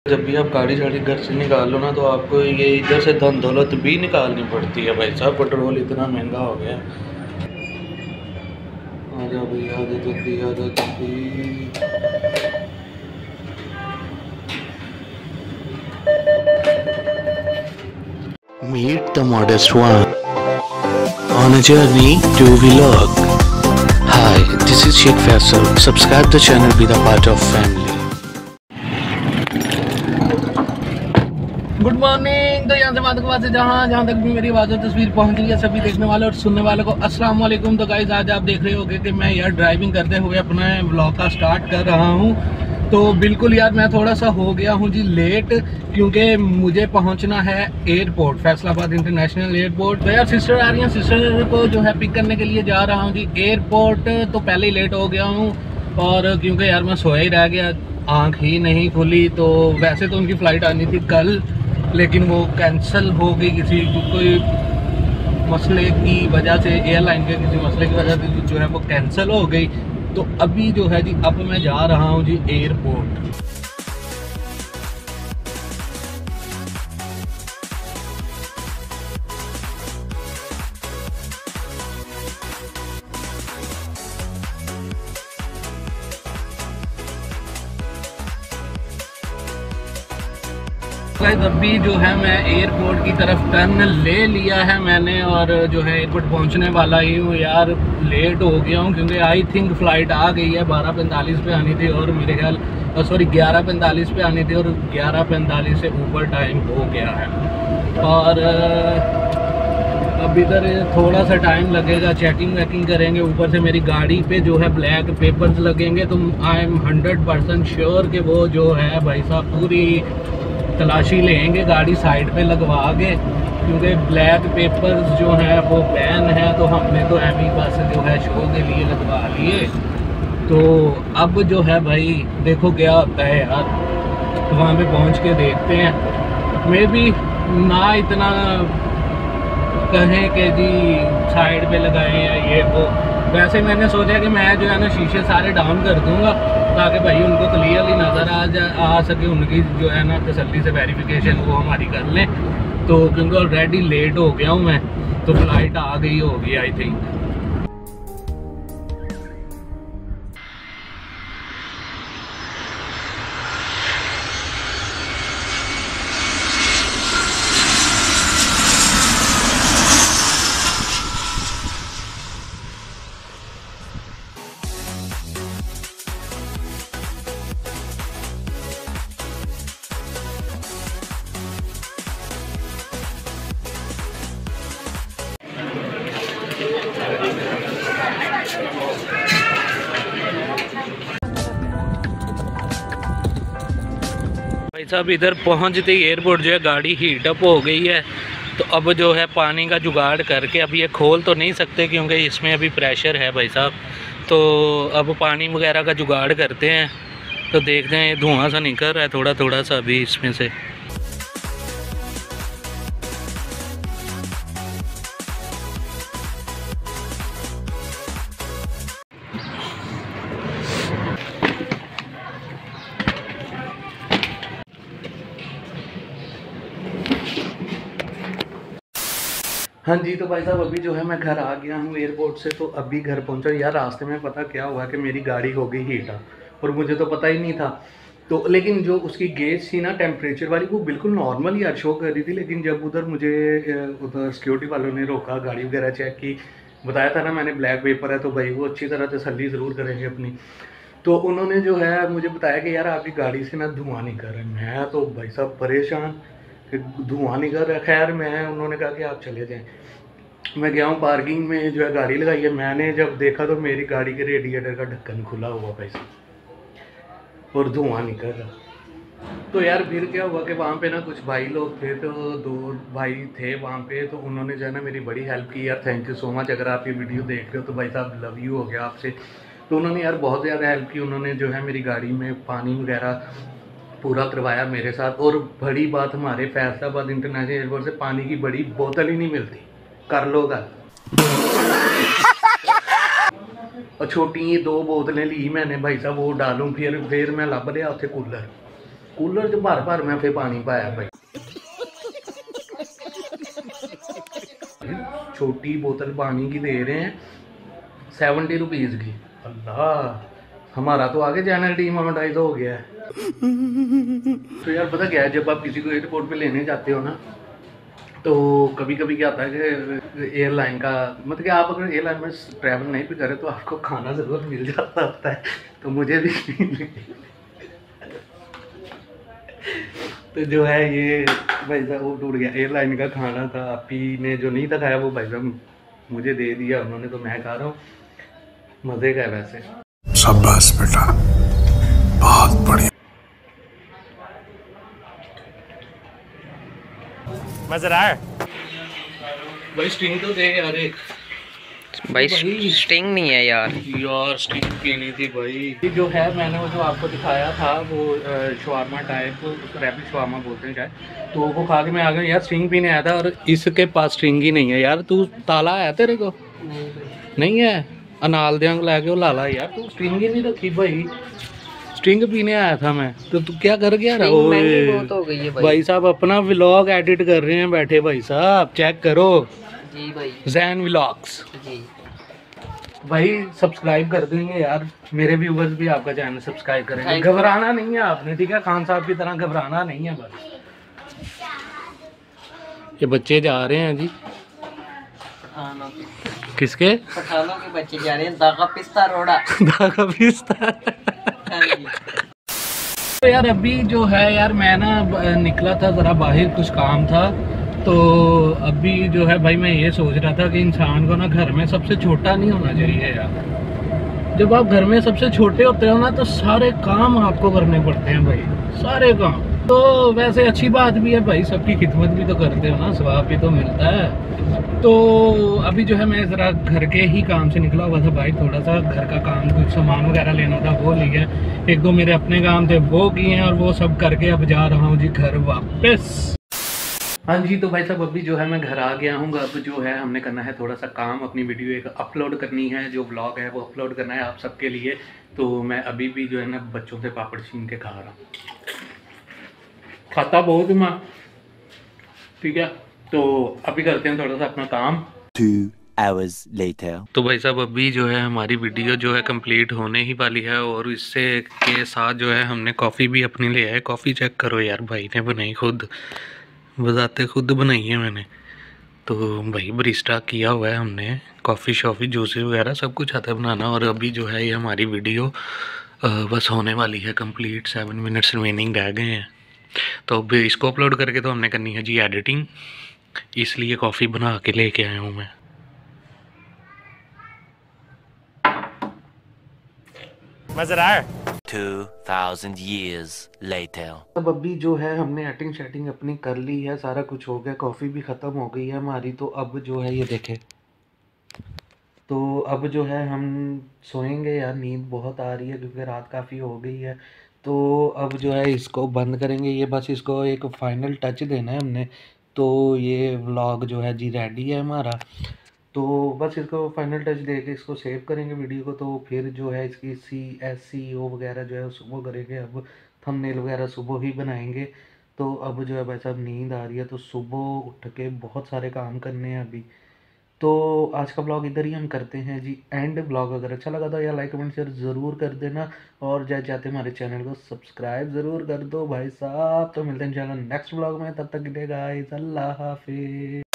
जब भी आप गाड़ी शाड़ी घर से निकालो ना तो आपको ये इधर से धन दौलत भी निकालनी पड़ती है भाई साहब। पेट्रोल इतना महंगा हो गया है। आ जाओ भाई, आ जाओ जल्दी, आ जाओ जल्दी। Meet the modest one on a journey to vlog. Hi, this is Sheikh Faisal. Subscribe the channel, be the part of family. Good morning. तो यहाँ से बात से जहाँ तक भी मेरी आवाज़ और तस्वीर पहुँच रही है, सभी देखने वाले और सुनने वालों को अस्सलाम वालेकुम। तो गाइस, आज आप देख रहे होंगे कि मैं यार ड्राइविंग करते हुए अपना व्लॉग का स्टार्ट कर रहा हूँ। तो बिल्कुल यार मैं थोड़ा सा हो गया हूँ जी लेट, क्योंकि मुझे पहुँचना है एयरपोर्ट, फैसलाबाद इंटरनेशनल एयरपोर्ट। तो यार सिस्टर आ रही हैं, सिस्टर को जो है पिक करने के लिए जा रहा हूँ जी एयरपोर्ट। तो पहले ही लेट हो गया हूँ, और क्योंकि यार मैं सोया ही रह गया, आँख ही नहीं खुली। तो वैसे तो उनकी फ़्लाइट आनी थी कल, लेकिन वो कैंसिल हो गई किसी कोई मसले की वजह से, एयरलाइन के किसी मसले की वजह से जो है वो कैंसिल हो गई। तो अभी जो है जी अब मैं जा रहा हूँ जी एयरपोर्ट। अभी जो है मैं एयरपोर्ट की तरफ टर्न ले लिया है मैंने, और जो है एयरपोर्ट पहुंचने वाला ही हूँ। यार लेट हो गया हूँ क्योंकि आई थिंक फ़्लाइट आ गई है, 12:45 पे आनी थी और मेरे ख्याल 11:45 पे आनी थी, और 11:45 से ऊपर टाइम हो गया है। और अब इधर थोड़ा सा टाइम लगेगा, चेकिंग वेकिंग करेंगे। ऊपर से मेरी गाड़ी पे जो है ब्लैक पेपर्स लगेंगे, तो आई एम 100% श्योर कि वो जो है भाई साहब पूरी तलाशी लेंगे गाड़ी साइड पे लगवा के, क्योंकि ब्लैक पेपर्स जो है वो बैन है। तो हमने तो एम बस जो है शो के लिए लगवा लिए। तो अब जो है भाई देखो क्या होता है यार, तो वहाँ पे पहुँच के देखते हैं। मे भी ना इतना कहें कि जी साइड पे लगाएं या ये वो। वैसे मैंने सोचा कि मैं जो है ना शीशे सारे डाउन कर दूंगा, ताकि भाई उनको क्लियरली नज़र आ सके, उनकी जो है ना तसल्ली से वेरिफिकेशन वो हमारी कर लें। तो क्योंकि ऑलरेडी लेट हो गया हूँ मैं, तो फ्लाइट आ गई होगी आई थिंक। भाई साहब इधर पहुंचते ही एयरपोर्ट जो है गाड़ी हीट अप हो गई है। तो अब जो है पानी का जुगाड़ करके, अब ये खोल तो नहीं सकते क्योंकि इसमें अभी प्रेशर है भाई साहब। तो अब पानी वगैरह का जुगाड़ करते हैं। तो देखते हैं, धुआं सा निकल रहा है थोड़ा थोड़ा सा अभी इसमें से। हाँ जी, तो भाई साहब अभी जो है मैं घर आ गया हूँ एयरपोर्ट से। तो अभी घर पहुँचा यार, रास्ते में पता क्या हुआ कि मेरी गाड़ी हो गई हीट अप, और मुझे तो पता ही नहीं था। तो लेकिन जो उसकी गेज थी ना टेम्परेचर वाली, वो बिल्कुल नॉर्मल यार शो कर रही थी। लेकिन जब उधर मुझे उधर सिक्योरिटी वालों ने रोका, गाड़ी वगैरह चेक की, बताया था ना मैंने ब्लैक पेपर है, तो भाई वो अच्छी तरह तसल्ली ज़रूर करेंगे अपनी। तो उन्होंने जो है मुझे बताया कि यार आपकी गाड़ी से ना धुआं निकल रहा है। मैं तो भाई साहब परेशान कि धुआं निकल रहा है। खैर मैं, उन्होंने कहा कि आप चले जाएं। मैं गया हूँ पार्किंग में जो है गाड़ी लगाई है। मैंने जब देखा तो मेरी गाड़ी के रेडिएटर का ढक्कन खुला हुआ भाई साहब, और धुआं निकल रहा। तो यार फिर क्या हुआ कि वहाँ पे ना कुछ भाई लोग थे, तो 2 भाई थे वहाँ पे। तो उन्होंने जो है ना मेरी बड़ी हेल्प की यार, थैंक यू सो मच। अगर आप ये वीडियो देख रहे हो तो भाई साहब लव यू हो गया आपसे। तो उन्होंने यार बहुत ज़्यादा हेल्प की। उन्होंने जो है मेरी गाड़ी में पानी वगैरह पूरा करवाया मेरे साथ। और बड़ी बात, हमारे फैसलाबाद इंटरनेशनल एयरपोर्ट से पानी की बड़ी बोतल ही नहीं मिलती, कर लो गल। और छोटी 2 बोतलें ली मैंने भाई साहब, वो डालूं फिर मैं लभ लिया उत्थे कूलर। कूलर च भर भर मैं फिर पानी पाया भाई। छोटी बोतल पानी की दे रहे हैं 70 रुपीज़ की। अल्लाह, हमारा तो आगे चैनल डीमोनेटाइज हो गया है। तो यार पता क्या है, जब आप किसी को एयरपोर्ट पे लेने जाते हो ना, तो कभी कभी क्या होता है कि एयरलाइन का मतलब कि आप अगर एयरलाइन में ट्रैवल नहीं भी करें तो आपको खाना ज़रूर मिल जाता होता है। तो मुझे भी तो जो है ये भाई साहब वो टूट गया, एयरलाइन का खाना था। आपी ने जो नहीं था खाया वो भाई साहब मुझे दे दिया उन्होंने, तो मैं खा रहा हूँ। मज़े का है वैसे। शाबाश बेटा, बहुत बढ़िया। मजा आ रहा है भाई स्टिंग तो दे यार एक। भाई स्टिंग नहीं है यार। यार स्टिंग पीनी थी भाई। ये जो है मैंने वो जो आपको दिखाया था वो शवारमा टाइप, रैपिड शवारमा बोलते हैं शायद, तो वो खा के मैं आ गया यार। स्टिंग पीने आया था और इसके पास स्टिंग ही नहीं है यार। तू ताला है तेरे को? नहीं है। अनाल देंग लैके वो लाला यार, तू स्टिंग ही नहीं रखी भाई। स्टिंग पीने आया था मैं, तो तू क्या कर गया? बहुत हो गई है भाई साहब अपना व्लॉग एडिट कर रहे हैं बैठे। भाई साहब चेक करो जी भाई, जैन व्लॉग्स जी भाई। सब्सक्राइब कर देंगे यार, मेरे व्यूवर्स भी आपका चैनल सब्सक्राइब करेंगे। घबराना नहीं है आपने, ठीक है? खान साहब की तरह घबराना नहीं है बस। ये बच्चे जा रहे हैं जी। पठानों के किसके? पठानों के बच्चे जा रहे हैं। दागा पिस्ता रोड़ा। धागा पिस्ता। तो यार अभी जो है यार मैं ना निकला था ज़रा बाहर, कुछ काम था। तो अभी जो है भाई मैं ये सोच रहा था कि इंसान को ना घर में सबसे छोटा नहीं होना चाहिए यार। जब आप घर में सबसे छोटे होते हो ना तो सारे काम आपको करने पड़ते हैं भाई, सारे काम। तो वैसे अच्छी बात भी है भाई, सबकी खिदमत भी तो करते हो ना, स्वाब भी तो मिलता है। तो अभी जो है मैं ज़रा घर के ही काम से निकला हुआ था भाई। थोड़ा सा घर का काम, कुछ सामान वगैरह लेना था वो लिया, एक दो मेरे अपने काम थे वो किए हैं, और वो सब करके अब जा रहा हूँ जी घर वापस। हाँ जी, तो भाई साहब अभी जो है मैं घर आ गया हूँ। अब जो है हमने करना है थोड़ा सा काम, अपनी वीडियो एक अपलोड करनी है, जो व्लॉग है वो अपलोड करना है आप सबके लिए। तो मैं अभी भी जो है ना बच्चों से पापड़ छीन के खा रहा हूँ। खाता बहुत ही माँ, ठीक है? तो अभी करते हैं थोड़ा सा अपना काम। 2 hours later. तो भाई साहब अभी जो है हमारी वीडियो जो है कंप्लीट होने ही वाली है, और इससे के साथ जो है हमने कॉफ़ी भी अपने लिए है। कॉफ़ी चेक करो यार, भाई ने बनाई, खुद बताते खुद बनाई है मैंने। तो भाई बरिस्टा किया हुआ है हमने, कॉफ़ी शॉफ़ी जूसेस वगैरह सब कुछ आता है बनाना। और अभी जो है ये हमारी वीडियो बस होने वाली है कंप्लीट, 7 मिनट्स रिमेनिंग रह गए हैं। तो अब इसको अपलोड करके तो हमने करनी है जी एडिटिंग, इसलिए कॉफ़ी बना के लेके आया हूँ मैं। मजा आ रहा है। 2000 years later. अब अभी जो है हमने एडिटिंग शेटिंग अपनी कर ली है, सारा कुछ हो गया, कॉफ़ी भी ख़त्म हो गई है हमारी। तो अब जो है ये देखें, तो अब जो है हम सोएंगे यार। नींद बहुत आ रही है क्योंकि रात काफ़ी हो गई है। तो अब जो है इसको बंद करेंगे, ये बस इसको एक फाइनल टच देना है हमने। तो ये व्लॉग जो है जी रेडी है हमारा। तो बस इसको फाइनल टच दे के इसको सेव करेंगे वीडियो को। तो फिर जो है इसकी SEO वगैरह जो है सुबह करेंगे। अब थंबनेल वगैरह सुबह ही बनाएंगे। तो अब जो है भाई साहब नींद आ रही है, तो सुबह उठ के बहुत सारे काम करने हैं अभी। तो आज का ब्लॉग इधर ही हम करते हैं जी एंड। ब्लॉग अगर अच्छा लगा तो यार लाइक कमेंट शेयर ज़रूर कर देना, और जाते हमारे चैनल को सब्सक्राइब ज़रूर कर दो भाई साहब। तो मिलते हैं इंशाल्लाह नेक्स्ट ब्लॉग में, तब तक के लिए गाइस अल्लाह हाफिज़।